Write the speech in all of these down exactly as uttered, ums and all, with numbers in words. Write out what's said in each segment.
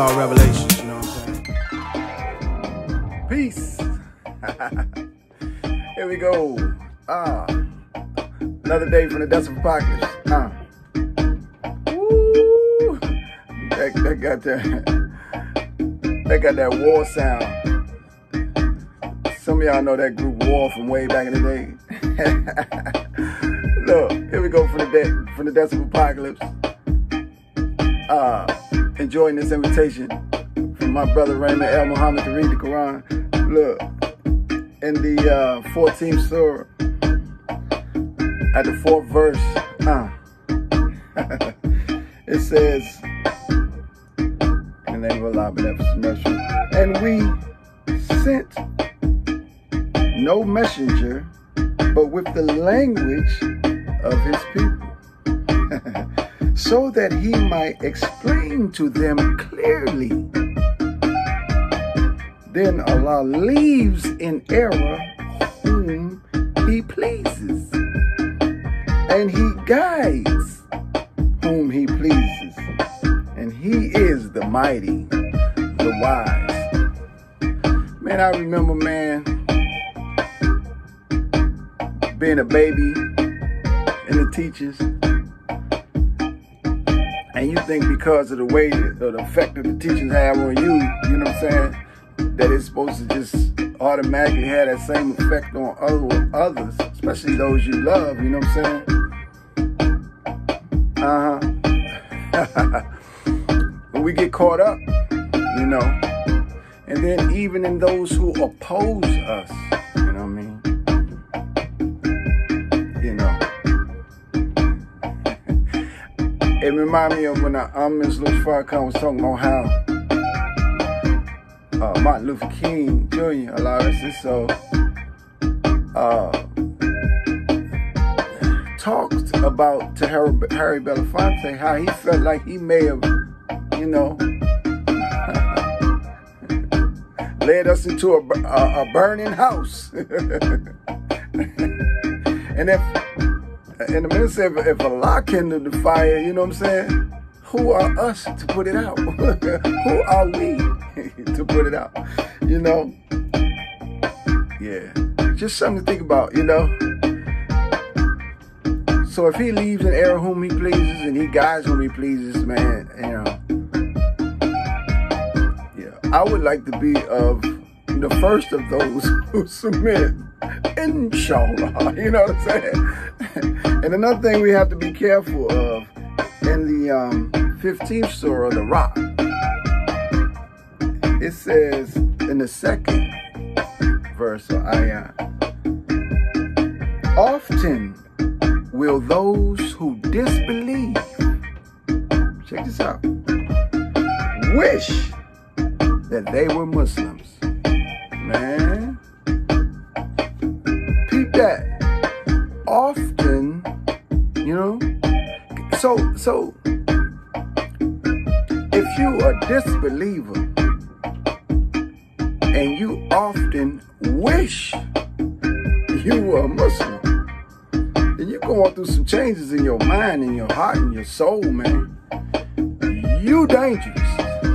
called Revelations, you know what I'm saying? Peace. Here we go. Ah, another day from the dust of apocalypse. Ah, woo. That, that got that. That got that war sound. Some of y'all know that group War from way back in the day. Look, here we go from the day from the dust of apocalypse. Uh, enjoying this invitation from my brother Raymond El Muhammad to read the Quran. Look, in the uh, fourteenth surah, at the fourth verse, uh, it says, in the name of Allah, beneficent, and we sent no messenger, but with the language of his people, so that he might explain to them clearly. Then Allah leaves in error whom he pleases, and he guides whom he pleases, and he is the mighty, the wise. Man, I remember, man, being a baby in the teachers, and you think because of the way, that, or the effect that the teachers have on you, you know what I'm saying, that it's supposed to just automatically have that same effect on other, others, especially those you love, you know what I'm saying? Uh-huh. But we get caught up, you know, and then even in those who oppose us, you know what I mean? You know. It reminded me of when I, um, Miz Louis Farrakhan was talking about how Uh, Martin Luther King Junior, Allah rest his soul, uh, talked about to Harry, Harry Belafonte how he felt like he may have, you know, led us into a, a, a burning house. And if, and the minister said, if, if Allah kindled the fire, you know what I'm saying? Who are us to put it out? Who are we to put it out? You know? Yeah. Just something to think about, you know? So if he leaves in error whom he pleases and he guides whom he pleases, man, you know. Yeah. I would like to be of the first of those who submit. Inshallah. You know what I'm saying? And another thing we have to be careful of, in the um, fifteenth surah, the Rock, it says in the second verse or ayah, often will those who disbelieve, check this out, wish that they were Muslims. Man, peep that. Often, you know, So, so, if you are a disbeliever and you often wish you were a Muslim, then you're going through some changes in your mind, in your heart, in your soul, man. You dangerous.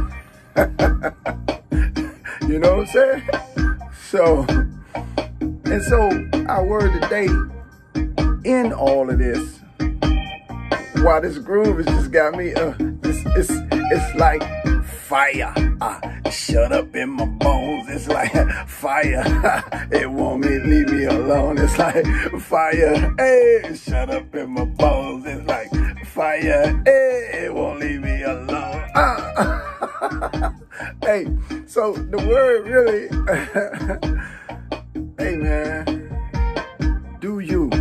You know what I'm saying? So, and so our word today in all of this, wow, this groove has just got me, uh, it's, it's, it's like fire, uh, shut up in my bones, it's like fire, it won't me, leave me alone, it's like fire, hey, shut up in my bones, it's like fire, hey, it won't leave me alone, uh. Hey, so the word really, hey man, do you.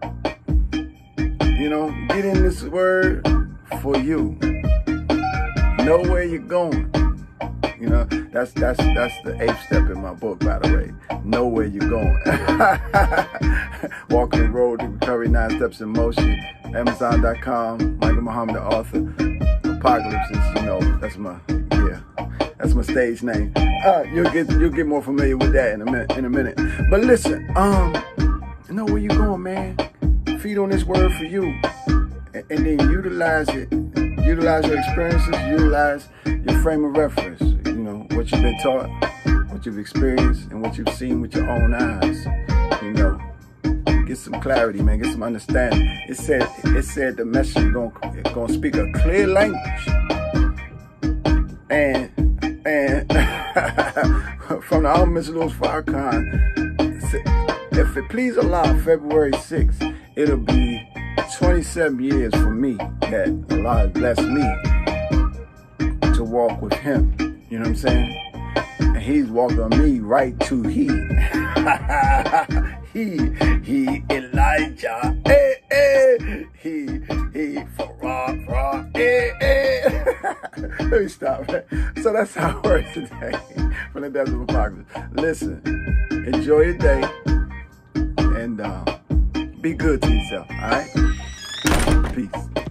You know, get in this word for you. Know where you're going. You know, that's that's that's the eighth step in my book, by the way. Know where you're going. Walking the road to recovery, nine steps in motion. Amazon dot com. Michael Muhammad, the author. Apocalypse is, you know, that's my yeah, that's my stage name. Uh, you'll get you'll get more familiar with that in a minute. In a minute. But listen, um, know where you're going, man. Feed on this word for you, and, and then utilize it utilize your experiences, utilize your frame of reference, you know, what you've been taught, what you've experienced, and what you've seen with your own eyes, you know. Get some clarity, man, get some understanding. It said, it said the message is gonna, gonna speak a clear language. And, and from the album Mister Louis Farrakhan, if it please Allah, February sixth, it'll be twenty-seven years for me that Allah has blessed me to walk with him. You know what I'm saying? And he's walked on me right to he. he, he, Elijah. Hey, hey. He, he, Farah, Farah. Hey, hey. Let me stop. So that's how it works today from the Desert of Apocalypse. Listen, enjoy your day. And uh, be good to yourself, all right? Peace.